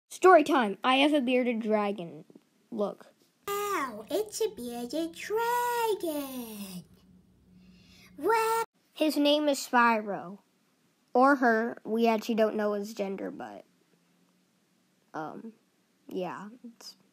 Story time. I have a bearded dragon. Look. Wow, it's a bearded dragon. Wow. His name is Spyro. Or her. We actually don't know his gender, but yeah.